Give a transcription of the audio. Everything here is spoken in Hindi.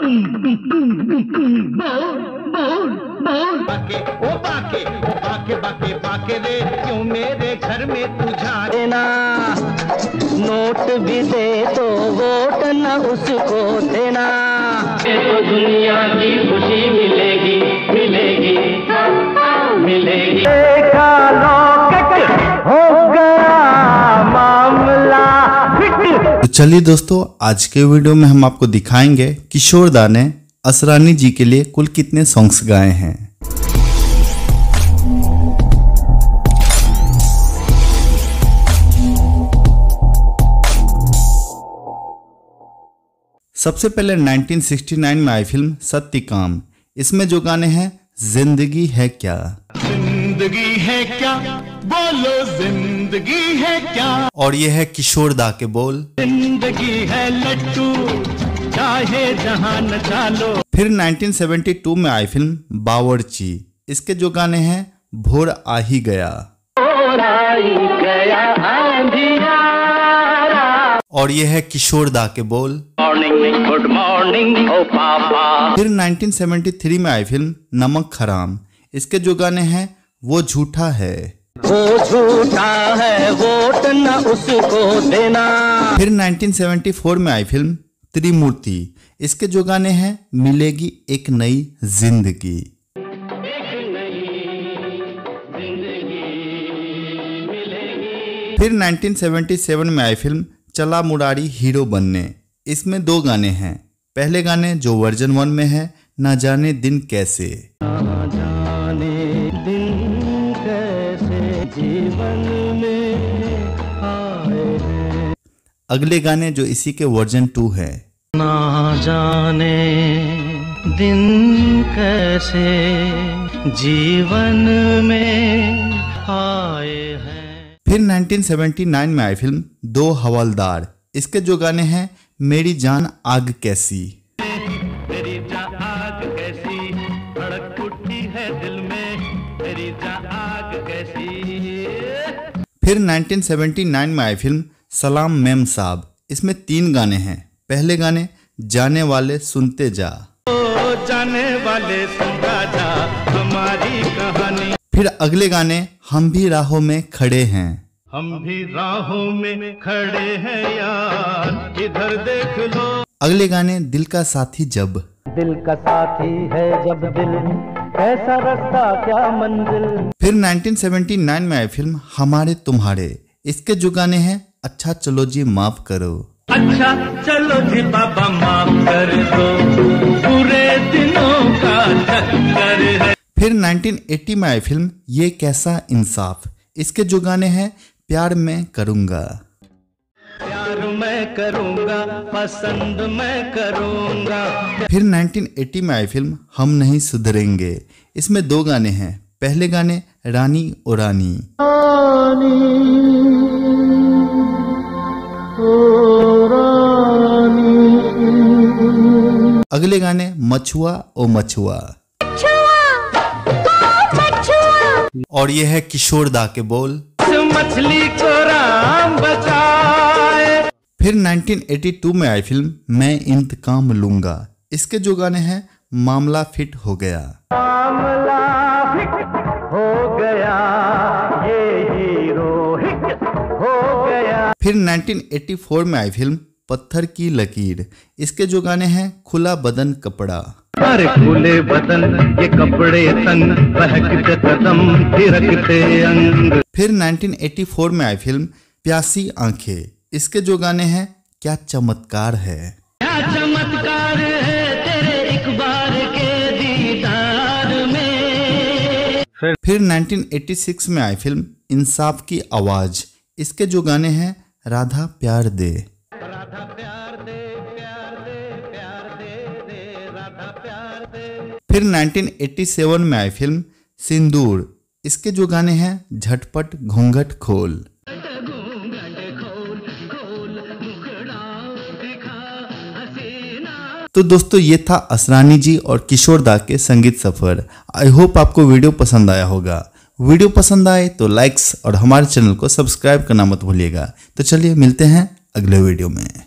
बाके रे क्यों मेरे घर में तुझा देना, नोट भी दे तो वोट न उसको देना। तो दुनिया की खुशी मिलेगी मिलेगी मिलेगी। देखा लॉकेट हो गया मामला फिट। तो चलिए दोस्तों, आज के वीडियो में हम आपको दिखाएंगे किशोर दा ने असरानी जी के लिए कुल कितने सॉन्ग्स गाए हैं। सबसे पहले 1969 में आई फिल्म सत्यकाम, इसमें जो गाने हैं जिंदगी है क्या, जिंदगी है क्या, बोलो जिंदगी है क्या, और ये है किशोर दा के बोल, जिंदगी है लट्टू चाहे जहां न चालो। फिर 1972 में आई फिल्म बावर्ची, इसके जो गाने हैं भोर आ ही गया, और ये है किशोर दा के बोल, मॉर्निंग गुड मॉर्निंग ओ पापा। फिर 1973 में आई फिल्म नमक हराम, इसके जो गाने हैं वो झूठा है, वो झूठा है वोट न उसको देना। फिर 1974 में आई फिल्म त्रिमूर्ति, इसके जो गाने हैं मिलेगी एक नई जिंदगी। फिर 1977 में आई फिल्म चला मुरारी हीरो बनने, इसमें दो गाने हैं। पहले गाने जो वर्जन 1 में है, ना जाने दिन कैसे, जीवन में आए हैं। अगले गाने जो इसी के वर्जन 2 है, ना जाने दिन कैसे जीवन में आए हैं। फिर 1979 में आई फिल्म दो हवलदार, इसके जो गाने हैं मेरी जान आग कैसी, मेरी जान आग कैसी धड़क उठी है दिल में, मेरी जान आग कैसी। फिर 1979 में आई फिल्म सलाम मेम साहब, इसमें 3 गाने हैं। पहले गाने जाने वाले सुनते जा, जाने वाले सुनता जा हमारी कहानी। फिर अगले गाने हम भी राहों में खड़े हैं, हम भी राहों में खड़े हैं यार इधर देख लो। अगले गाने दिल का साथी जब, दिल का साथी है जब दिल कैसा रास्ता क्या मंजिल। फिर 1979 में आई फिल्म हमारे तुम्हारे, इसके जो गाने हैं अच्छा चलो जी माफ करो, अच्छा चलो जी बाबा माफ कर दो पूरे दिनों का चक्कर है। फिर 1980 में आई फिल्म ये कैसा इंसाफ, इसके जो गाने हैं प्यार मैं करूंगा, प्यार मैं करूंगा पसंद मैं करूंगा। फिर 1980 में आई फिल्म हम नहीं सुधरेंगे, इसमें 2 गाने हैं। पहले गाने रानी ओ रानी, अगले गाने मछुआ ओ मछुआ, और ये है किशोर दा के बोल, मछली को राम बचाए। फिर 1982 में आई फिल्म मैं इंतकाम लूंगा, इसके जो गाने हैं मामला फिट हो गया, मामला हिट हो गया, ये हीरो हिट हो गया। फिर 1984 में आई फिल्म पत्थर की लकीर, इसके जो गाने हैं खुला बदन कपड़ा, अरे खुले बदन ये कपड़े तंग बहकते कदम थिरकते अंग। फिर 1984 में आई फिल्म प्यासी आंखें, इसके जो गाने हैं क्या चमत्कार है, क्या चमत्कार है तेरे एक बार के दीदार में। फिर 1986 में आई फिल्म इंसाफ की आवाज, इसके जो गाने हैं राधा प्यार दे, राधा प्यार दे प्यार दे प्यार दे दे राधा प्यार दे। फिर 1987 में आई फिल्म सिंदूर, इसके जो गाने हैं झटपट घूंघट खोल। तो दोस्तों ये था असरानी जी और किशोर दा के संगीत सफर। आई होप आपको वीडियो पसंद आया होगा। वीडियो पसंद आए तो लाइक्स और हमारे चैनल को सब्सक्राइब करना मत भूलिएगा। तो चलिए मिलते हैं अगले वीडियो में।